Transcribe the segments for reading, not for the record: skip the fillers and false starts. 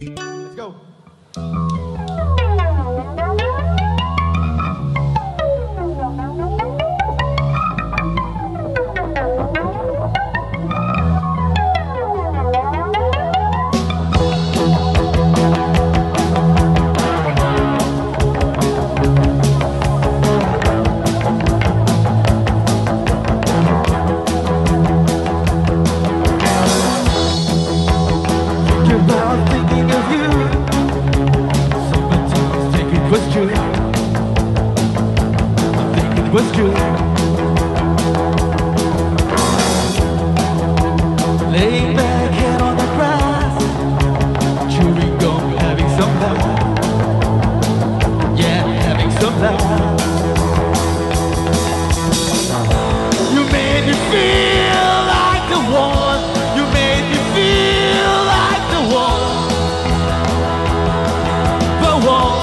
Let's go. Was true. Laying back, head on the grass, chewing gum, having some laugh. Yeah, having some laugh. You made me feel like the one. You made me feel like the one. The one.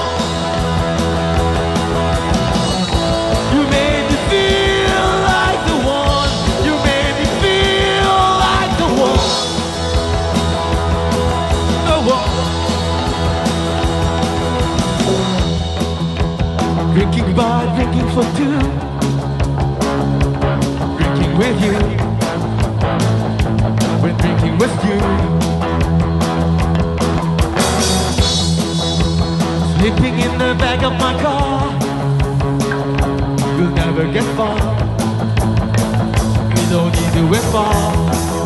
Drinking bar, drinking for two. Drinking with you. When drinking with you. Sleeping in the back of my car. You'll never get far. You don't need to wait far.